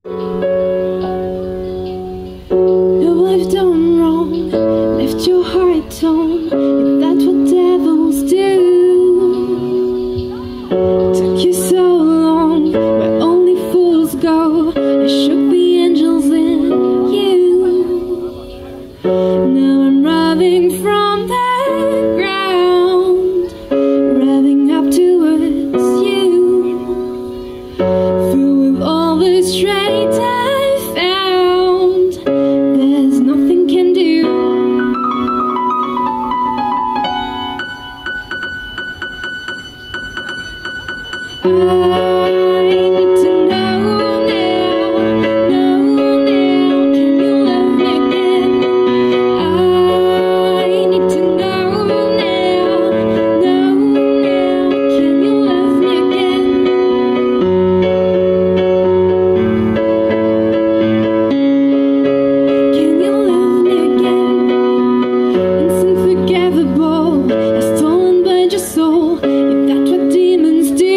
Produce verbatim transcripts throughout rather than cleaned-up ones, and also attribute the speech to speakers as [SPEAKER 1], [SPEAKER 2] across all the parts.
[SPEAKER 1] No, I've done wrong, left your heart torn. If that's what devils do. Took you so long, where only fools go. I shook the angels in you. Now I'm running from the ground, revving up towards you. Through with all the strength I found, there's nothing can do. I need to know now, know now, can you love me again? I need to know now, know now, can you love me again? Can you love me again? It's unforgivable, it's stolen by your soul. If that's what demons do,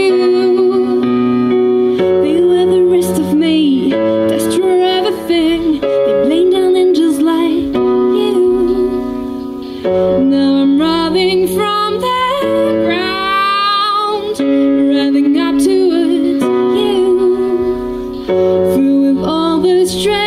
[SPEAKER 1] now I'm running from the ground, revving up towards you. Through with all the strength